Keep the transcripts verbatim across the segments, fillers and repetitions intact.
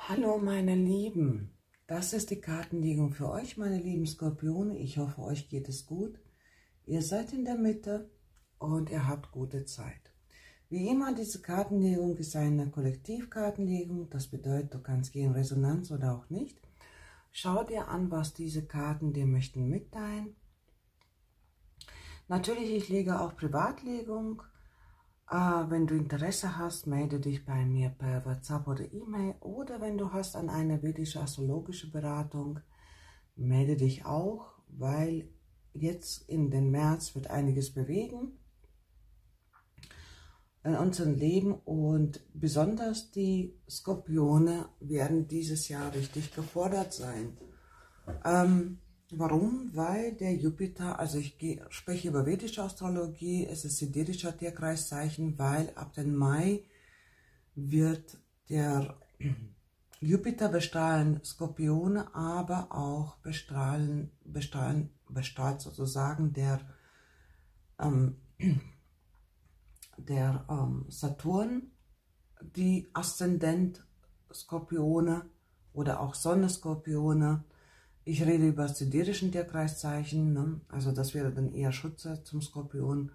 Hallo meine Lieben, das ist die Kartenlegung für euch, meine lieben Skorpione. Ich hoffe, euch geht es gut. Ihr seid in der Mitte und ihr habt gute Zeit. Wie immer, diese Kartenlegung ist eine Kollektivkartenlegung. Das bedeutet, du kannst gehen in Resonanz oder auch nicht. Schau dir an, was diese Karten dir möchten mitteilen. Natürlich, ich lege auch Privatlegung. Uh, wenn du Interesse hast, melde dich bei mir per WhatsApp oder E-Mail, oder wenn du hast an eine vedische astrologische Beratung, melde dich auch, weil jetzt in den März wird einiges bewegen in unserem Leben und besonders die Skorpione werden dieses Jahr richtig gefordert sein. Ähm, Warum? Weil der Jupiter, also ich gehe, spreche über vedische Astrologie, es ist siderischer Tierkreiszeichen, weil ab dem Mai wird der Jupiter bestrahlen Skorpione, aber auch bestrahlen, bestrahlen, bestrahlt sozusagen der, ähm, der ähm, Saturn, die Aszendent Skorpione oder auch Sonne Skorpione. Ich rede über siderischen Tierkreiszeichen, ne? Also das wäre dann eher Schütze zum Skorpion.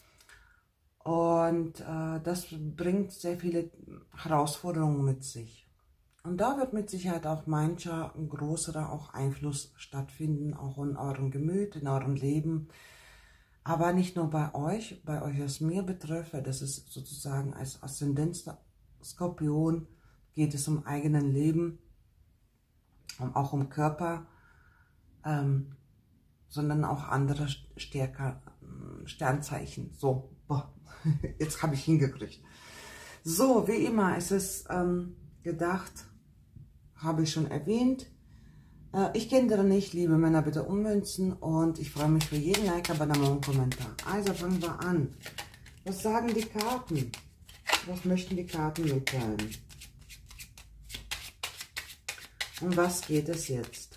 Und äh, das bringt sehr viele Herausforderungen mit sich. Und da wird mit Sicherheit auch mancher ein größerer auch Einfluss stattfinden, auch in eurem Gemüt, in eurem Leben. Aber nicht nur bei euch, bei euch, was mir betrifft, das ist sozusagen als Aszendent Skorpion, geht es um eigenen Leben, um, auch um Körper, Ähm, sondern auch andere stärker Sternzeichen. So, boah, jetzt habe ich hingekriegt. So, wie immer, es ist ähm, gedacht, habe ich schon erwähnt. Äh, ich kenne nicht, liebe Männer, bitte ummünzen und ich freue mich für jeden Like, Abonnement und Kommentar. Also fangen wir an. Was sagen die Karten? Was möchten die Karten mitteilen? Um was geht es jetzt?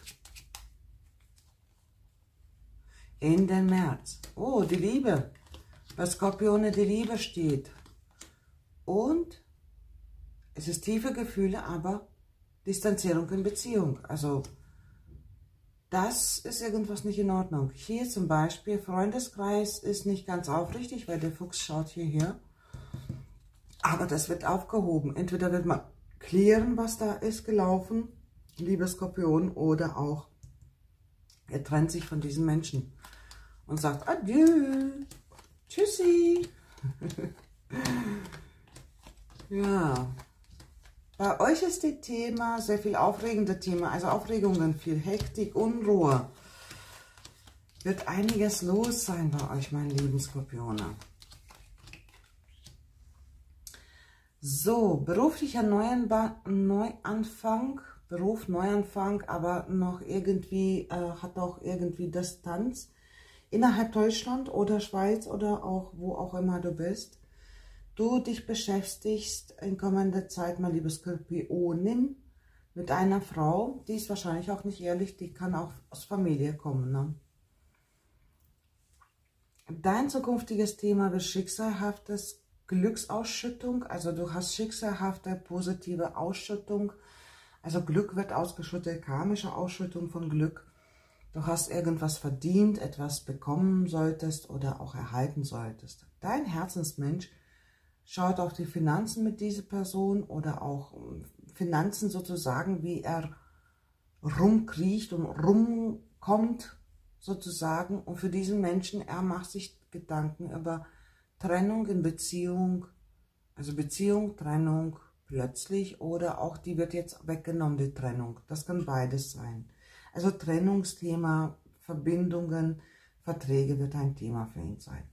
In den März. Oh, die Liebe. Bei Skorpione die Liebe steht. Und es ist tiefe Gefühle, aber Distanzierung in Beziehung. Also das ist irgendwas nicht in Ordnung. Hier zum Beispiel, Freundeskreis ist nicht ganz aufrichtig, weil der Fuchs schaut hierher. Aber das wird aufgehoben. Entweder wird man klären, was da ist gelaufen, liebe Skorpion, oder auch er trennt sich von diesen Menschen und sagt Adieu, tschüssi. Ja, bei euch ist das Thema sehr viel aufregende Thema, also Aufregungen, viel Hektik, Unruhe. Wird einiges los sein bei euch, meine lieben Skorpione. So, beruflicher Neuanfang, Beruf, Neuanfang, aber noch irgendwie, äh, hat auch irgendwie Distanz innerhalb Deutschland oder Schweiz oder auch wo auch immer du bist. Du dich beschäftigst in kommender Zeit, mein liebes Skorpionin, mit einer Frau, die ist wahrscheinlich auch nicht ehrlich, die kann auch aus Familie kommen. Ne? Dein zukünftiges Thema wird schicksalhaftes Glücksausschüttung, also du hast schicksalhafte positive Ausschüttung, also Glück wird ausgeschüttet, karmische Ausschüttung von Glück. Du hast irgendwas verdient, etwas bekommen solltest oder auch erhalten solltest. Dein Herzensmensch schaut auf die Finanzen mit dieser Person oder auch Finanzen sozusagen, wie er rumkriecht und rumkommt sozusagen. Und für diesen Menschen, er macht sich Gedanken über Trennung in Beziehung, also Beziehung, Trennung plötzlich oder auch die wird jetzt weggenommen, die Trennung. Das kann beides sein. Also Trennungsthema, Verbindungen, Verträge wird ein Thema für ihn sein.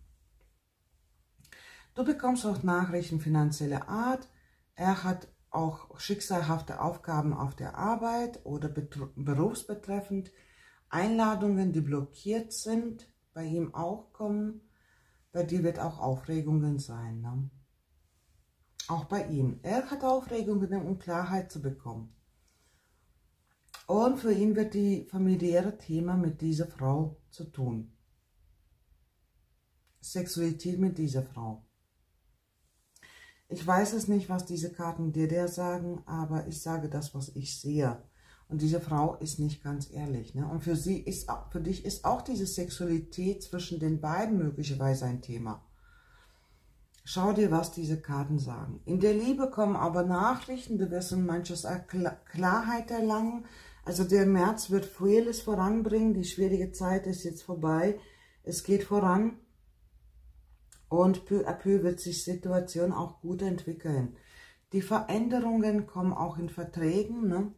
Du bekommst auch Nachrichten finanzieller Art. Er hat auch schicksalhafte Aufgaben auf der Arbeit oder berufsbetreffend. Einladungen, die blockiert sind, bei ihm auch kommen. Bei dir wird auch Aufregungen sein. Ne? Auch bei ihm. Er hat Aufregungen, um Klarheit zu bekommen. Und für ihn wird die familiäre Thema mit dieser Frau zu tun. Sexualität mit dieser Frau. Ich weiß es nicht, was diese Karten dir der sagen, aber ich sage das, was ich sehe. Und diese Frau ist nicht ganz ehrlich. Ne? Und für sie ist, für dich ist auch diese Sexualität zwischen den beiden möglicherweise ein Thema. Schau dir, was diese Karten sagen. In der Liebe kommen aber Nachrichten, du wirst in manches Klarheit erlangen. Also der März wird vieles voranbringen, die schwierige Zeit ist jetzt vorbei. Es geht voran und peu à peu wird sich die Situation auch gut entwickeln. Die Veränderungen kommen auch in Verträgen, ne?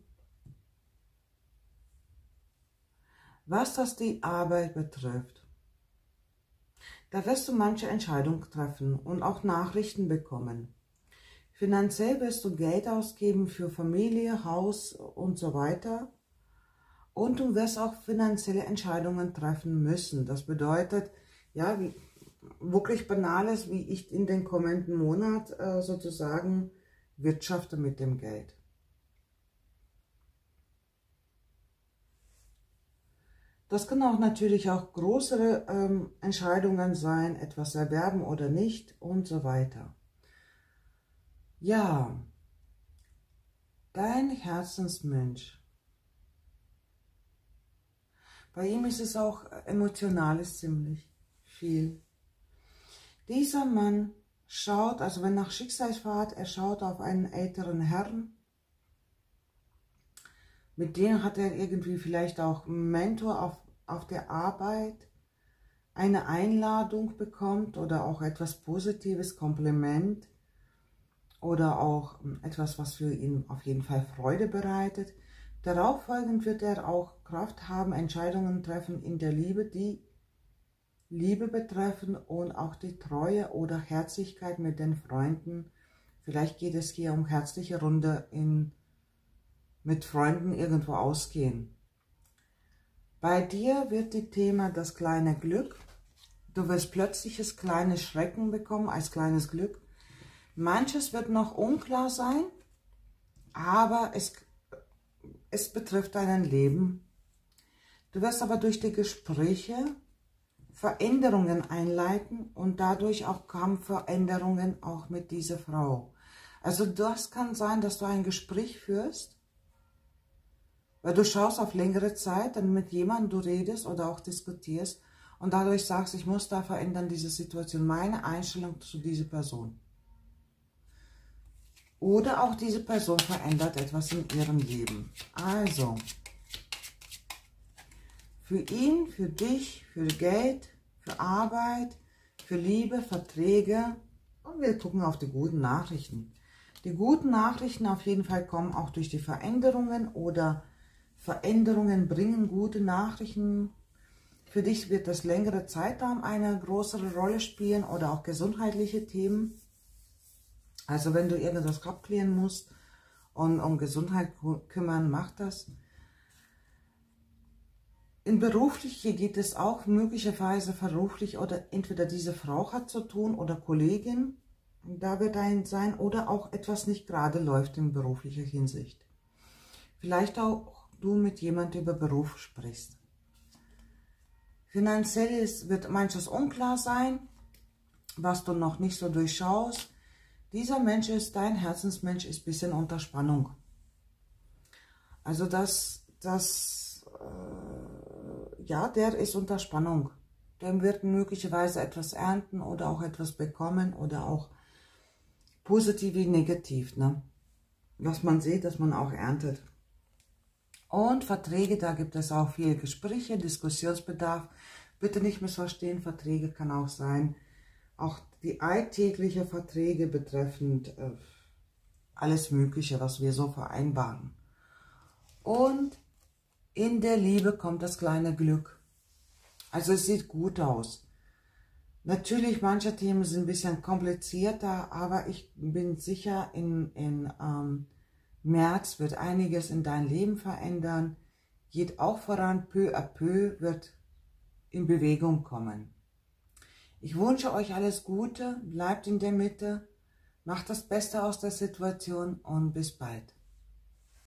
Was das die Arbeit betrifft, da wirst du manche Entscheidungen treffen und auch Nachrichten bekommen. Finanziell wirst du Geld ausgeben für Familie, Haus und so weiter. Und du wirst auch finanzielle Entscheidungen treffen müssen. Das bedeutet, ja, wie, wirklich Banales, wie ich in den kommenden Monat äh, sozusagen wirtschafte mit dem Geld. Das können auch natürlich auch größere ähm, Entscheidungen sein, etwas erwerben oder nicht und so weiter. Ja, dein Herzensmensch. Bei ihm ist es auch Emotionales ziemlich viel. Dieser Mann schaut, also wenn nach Schicksalsfahrt, er schaut auf einen älteren Herrn. Mit dem hat er irgendwie vielleicht auch einen Mentor auf, auf der Arbeit, eine Einladung bekommt oder auch etwas Positives, Kompliment oder auch etwas, was für ihn auf jeden Fall Freude bereitet. Darauf folgend wird er auch Kraft haben, Entscheidungen treffen in der Liebe, die Liebe betreffen und auch die Treue oder Herzlichkeit mit den Freunden. Vielleicht geht es hier um herzliche Runde in, mit Freunden irgendwo ausgehen. Bei dir wird das Thema das kleine Glück. Du wirst plötzliches kleines Schrecken bekommen als kleines Glück. Manches wird noch unklar sein, aber es Es betrifft dein Leben. Du wirst aber durch die Gespräche Veränderungen einleiten und dadurch auch kamen Veränderungen auch mit dieser Frau. Also das kann sein, dass du ein Gespräch führst, weil du schaust auf längere Zeit, dann mit jemandem du redest oder auch diskutierst und dadurch sagst, ich muss da verändern, diese Situation, meine Einstellung zu dieser Person. Oder auch diese Person verändert etwas in ihrem Leben. Also, für ihn, für dich, für Geld, für Arbeit, für Liebe, Verträge. Und wir gucken auf die guten Nachrichten. Die guten Nachrichten auf jeden Fall kommen auch durch die Veränderungen oder Veränderungen bringen gute Nachrichten. Für dich wird das längere Zeitraum eine größere Rolle spielen oder auch gesundheitliche Themen. Also wenn du irgendwas abklären musst und um Gesundheit kümmern, mach das. In berufliche geht es auch möglicherweise beruflich oder entweder diese Frau hat zu tun oder Kollegin, da wird ein sein oder auch etwas nicht gerade läuft in beruflicher Hinsicht. Vielleicht auch du mit jemandem über Beruf sprichst. Finanziell wird manches unklar sein, was du noch nicht so durchschaust. Dieser Mensch ist, dein Herzensmensch ist ein bisschen unter Spannung. Also das, das, äh, ja, der ist unter Spannung. Der wird möglicherweise etwas ernten oder auch etwas bekommen oder auch positiv wie negativ, ne? Was man sieht, dass man auch erntet. Und Verträge, da gibt es auch viele Gespräche, Diskussionsbedarf. Bitte nicht missverstehen, Verträge kann auch sein, auch die alltäglichen Verträge betreffend äh, alles Mögliche, was wir so vereinbaren. Und in der Liebe kommt das kleine Glück. Also es sieht gut aus. Natürlich, manche Themen sind ein bisschen komplizierter, aber ich bin sicher, in, in ähm, März wird einiges in dein Leben verändern. Geht auch voran, peu à peu wird in Bewegung kommen. Ich wünsche euch alles Gute, bleibt in der Mitte, macht das Beste aus der Situation und bis bald.